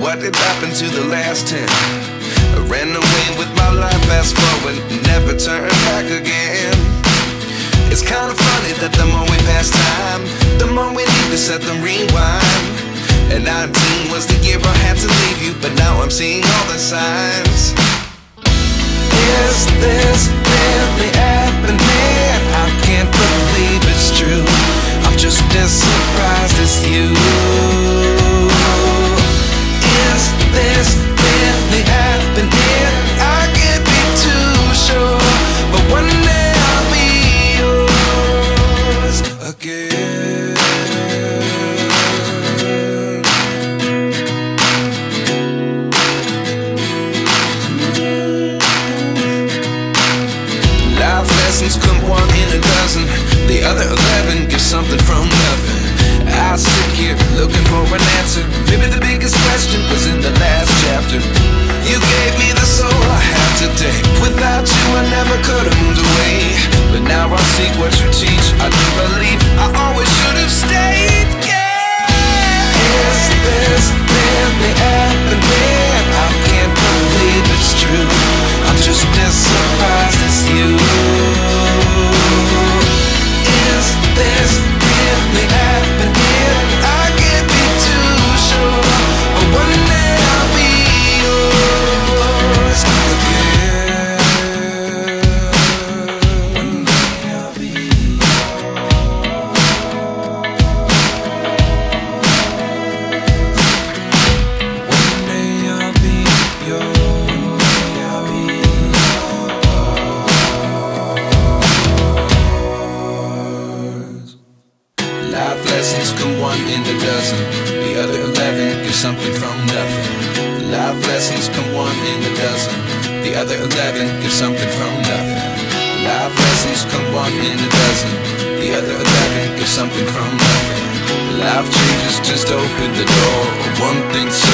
what did happen to the last 10? I ran away with my life, fast forward, never turn back again. It's kinda funny that the more we pass time, the more we need to set the rewind. And 19 was the year I had to leave you, but now I'm seeing all the signs. Is this really happening? I can't believe it's true. I'm just as surprised as you. Is this really happening? I can't be too sure, but one day I'll be yours again. Life lessons come one in a dozen. The other 11 get something from nothing. I sit here looking for an answer. Maybe the biggest question was in the last chapter. You gave me the soul I have today. Without you I never could have moved away. But now I see what you teach. I do believe I always should have stayed. Yeah. Is this really happening? I can't believe it's true. I'm just as surprised as you. Is this really happening? I can't be too sure, but one day I'll be yours again. One day I'll be yours. One day I'll be yours. Life lessons come one in a dozen. The other 11 get something from nothing. Life lessons come one in a dozen. The other 11 get something from nothing. Life lessons come one in a dozen. The other 11 get something from nothing. Life changes just open the door. One thing